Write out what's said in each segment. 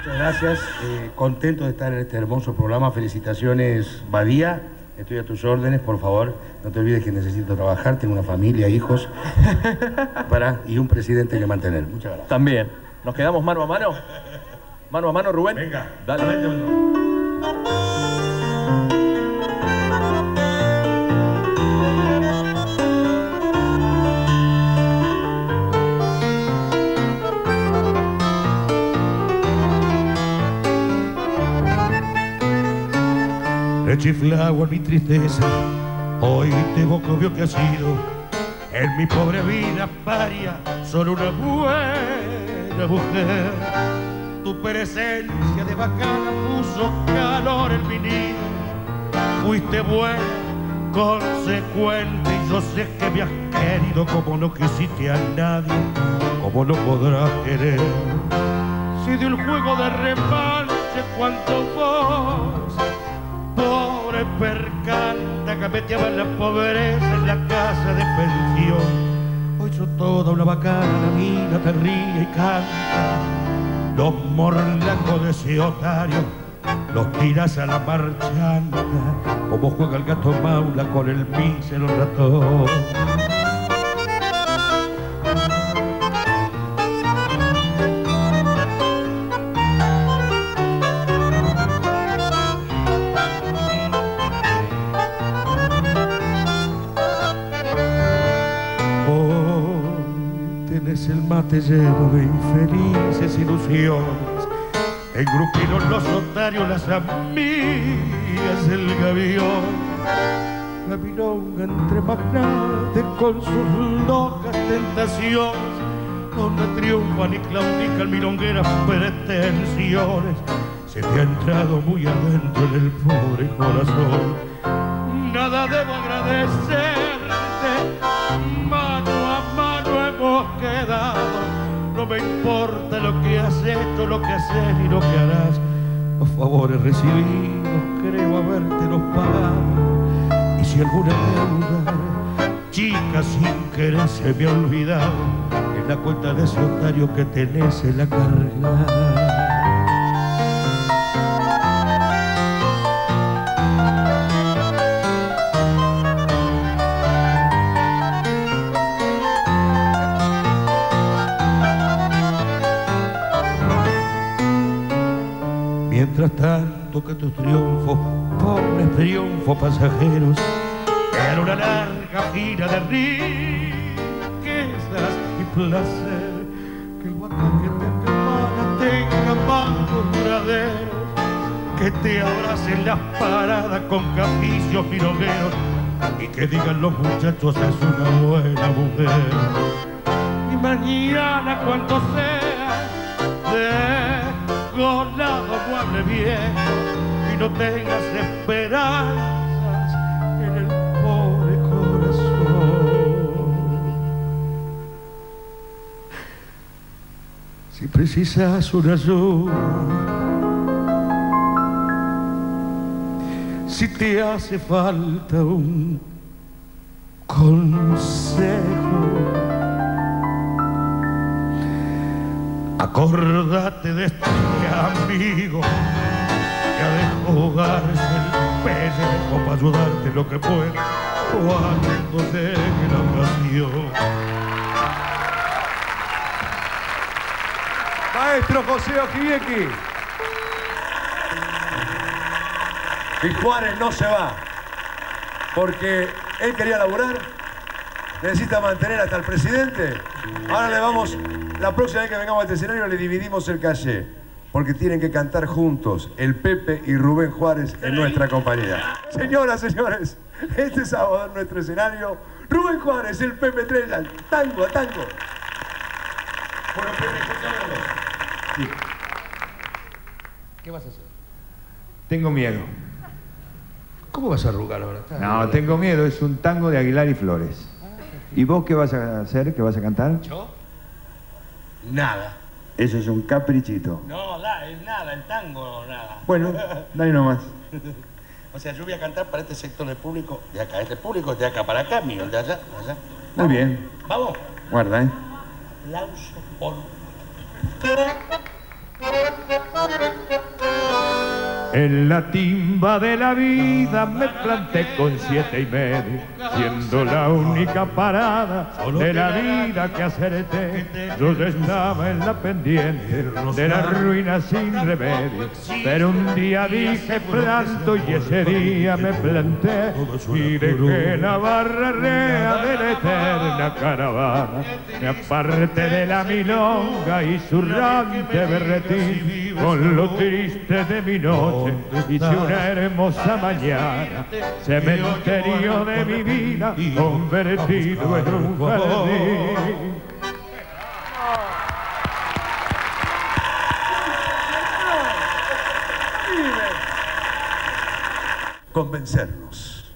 Muchas gracias. Contento de estar en este hermoso programa. Felicitaciones, Badía. Estoy a tus órdenes, por favor. No te olvides que necesito trabajar. Tengo una familia, hijos. Y un presidente que mantener. Muchas gracias. También. ¿Nos quedamos mano a mano? Mano a mano, Rubén. Venga. Dale. Rechiflado en mi tristeza, hoy tengo que obvio que ha sido en mi pobre vida paria solo una buena mujer. Tu presencia de bacana puso calor en mi nido. Fuiste buena, consecuente, y yo sé que me has querido como no quisiste a nadie, como no podrás querer. Si de un juego de revanche cuanto vos, pobre percanta, capeteaba la pobreza en la casa de pensión. Hoy sos toda una bacana, amiga, te ríe y canta. Los morlacos de ese otario los tiras a la marchanta, como juega el gato maula con el mísero ratón. El mate lleno de infelices ilusiones, engrupiron los otarios, las amigas del gavión. La milonga entre magnates con sus locas tentaciones, donde triunfan y claudican milongueras pretensiones. Se te ha entrado muy adentro en el pobre corazón. Nada debo agradecerte, mano a mano hemos quedado. No me importa lo que has hecho, lo que haces y lo que harás. Los favores recibidos creo habértelos pagado. Y si alguna deuda, chica, sin querer se me ha olvidado, en la cuenta de ese otario que tenés en la carga. Mientras tanto que tus triunfos, pobres triunfos pasajeros, era una larga gira de riquezas y placer. Que el bacán que te acapara tenga bancos duraderos, que te abracen las paradas con capricios milongueros, y que digan los muchachos es una buena mujer. Y mañana cuanto sea de colado no hable bien y no tengas esperanzas en el pobre corazón. Si precisas una ayuda, si te hace falta un consejo, acordate de este amigo que ha de jugarse el pellejo para ayudarte lo que pueda cuando llegue la ocasión. Maestro José Ojiviecki. Y Juárez no se va, porque él quería laburar, necesita mantener hasta el presidente. Ahora le vamos, la próxima vez que vengamos a este escenario le dividimos el caché, porque tienen que cantar juntos el Pepe y Rubén Juárez en nuestra compañía. Señoras, señores, este sábado en nuestro escenario, Rubén Juárez, el Pepe Estrella, tango a tango. Bueno, Pepe, escúchame. Sí. ¿Qué vas a hacer? Tengo miedo. ¿Cómo vas a arrugar ahora? No, tengo miedo. Es un tango de Aguilar y Flores. ¿Y vos qué vas a hacer? ¿Qué vas a cantar? ¿Yo? Nada. Eso es un caprichito. No, es nada, el tango, nada. Bueno, dale nomás. O sea, yo voy a cantar para este sector del público de acá. Este público es de acá para acá, mío, el de allá, allá. Muy bien. Vamos. Guarda, ¿eh? Aplauso por... En la timba de la vida me planté con 7,5, siendo la única parada de la vida que acerté. Yo ya estaba en la pendiente de la ruina sin remedio, pero un día dije planto y ese día me planté y dejé la barra rea de la eterna caravana. Me aparté de la milonga y su rante berretín, con lo triste de mi noche hice una hermosa mañana, cementerio de mi vida convertido en un jardín. Convencernos.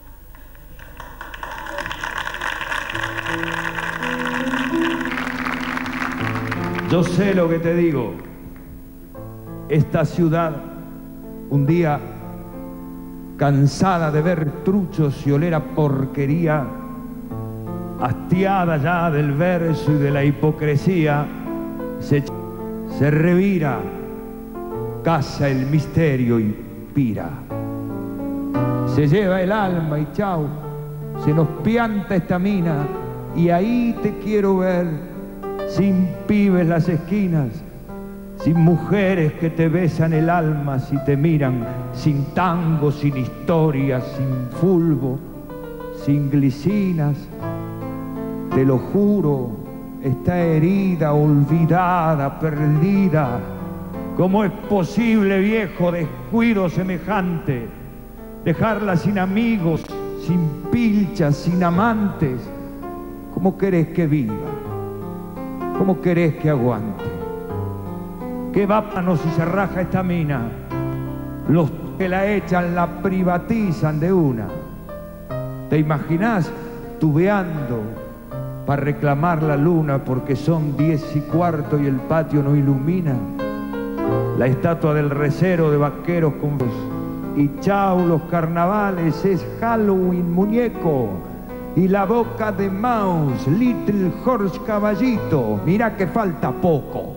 Yo sé lo que te digo. Esta ciudad, un día, cansada de ver truchos y oler a porquería, hastiada ya del verso y de la hipocresía, se revira, caza el misterio y pira. Se lleva el alma y chau, se nos pianta esta mina y ahí te quiero ver, sin pibes las esquinas, sin mujeres que te besan el alma si te miran, sin tango, sin historia, sin fulbo, sin glicinas. Te lo juro, está herida, olvidada, perdida. ¿Cómo es posible, viejo, descuido semejante? Dejarla sin amigos, sin pilchas, sin amantes. ¿Cómo querés que viva? ¿Cómo querés que aguante? ¿Qué vápanos si se raja esta mina? Los que la echan la privatizan de una. ¿Te imaginás tubeando para reclamar la luna porque son 10:15 y el patio no ilumina? La estatua del recero de vaqueros con voz. Y chau los carnavales, es Halloween, muñeco. Y la boca de Mouse, Little Horse Caballito. Mirá que falta poco.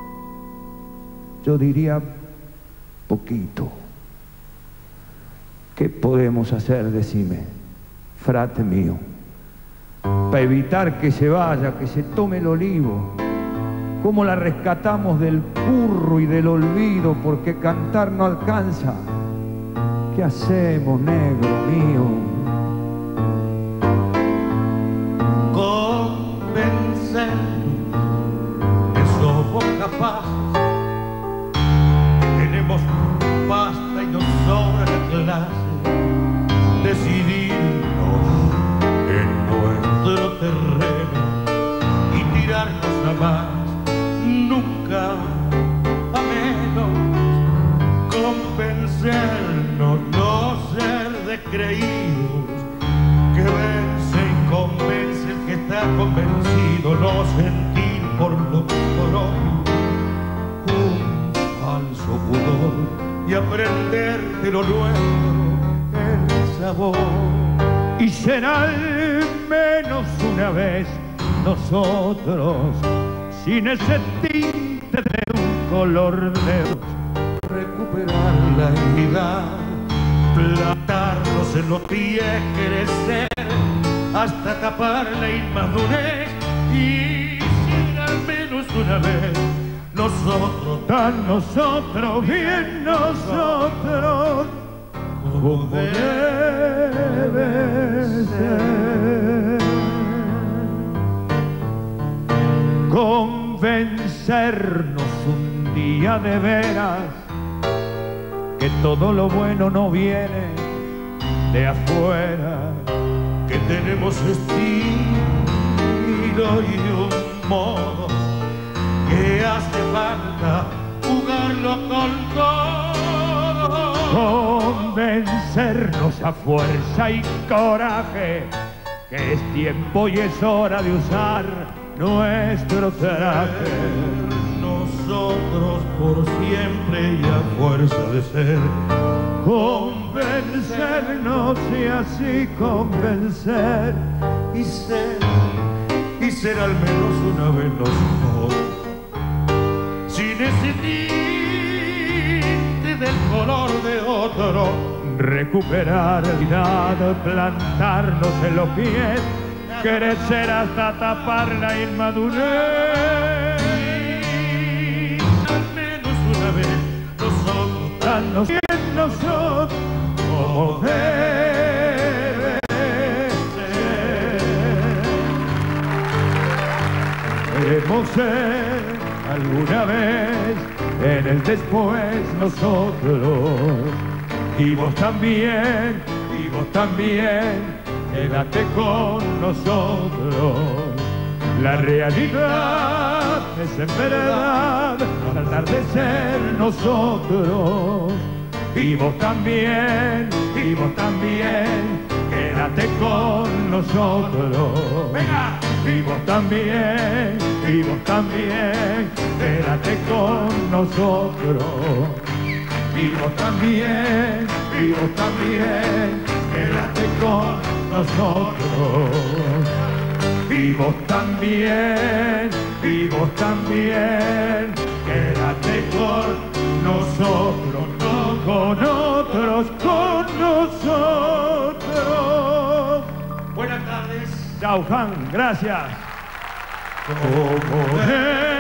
Yo diría poquito. ¿Qué podemos hacer, decime, frate mío, para evitar que se vaya, que se tome el olivo? ¿Cómo la rescatamos del curro y del olvido porque cantar no alcanza? ¿Qué hacemos, negro mío? Convencer que somos capaces, que tenemos pasta y nos sobra la clase, decidirnos en nuestro terreno y tirarnos a más, nunca a menos. Convencernos, no ser descreídos, que vence y convence el que está convencido, no sentir por lo por hoy un falso pudor y aprender de lo nuestro el sabor. Y será al menos una vez nosotros, sin ese tinte de un color de recuperar la equidad, plantarnos en los pies, crecer hasta tapar la inmadurez. Y si al menos una vez nosotros, tan nosotros, bien nosotros, como debe ser. Convencernos un día de veras que todo lo bueno no viene de afuera, que tenemos estilo y un modo que hace falta jugarlo con todo. Convencernos a fuerza y coraje que es tiempo y es hora de usar nuestro traje. Nosotros por siempre y a fuerza de ser, convencernos y así convencer y ser al menos una vez nosotros, sin ese tinte del color de otro. Recuperar la vida, plantarnos en los pies, crecer hasta tapar la inmadurez. Al menos una vez nosotros Danos en nosotros como debe ser. Queremos ser alguna vez en el después nosotros. Y vos también, quédate con nosotros. La realidad es en verdad tratar de ser nosotros. Y vos también, quédate con nosotros. venga. Y vos también, quédate con nosotros. Y vos también, quédate con nosotros. Y vos también, quédate con nosotros, no con otros, con nosotros. Buenas tardes. Chau, Juan, gracias. Como